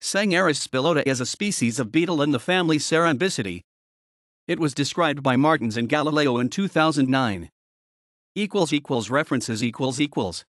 Sangaris Spilota is a species of beetle in the family Cerambycidae. It was described by Martins and Galileo in 2009. References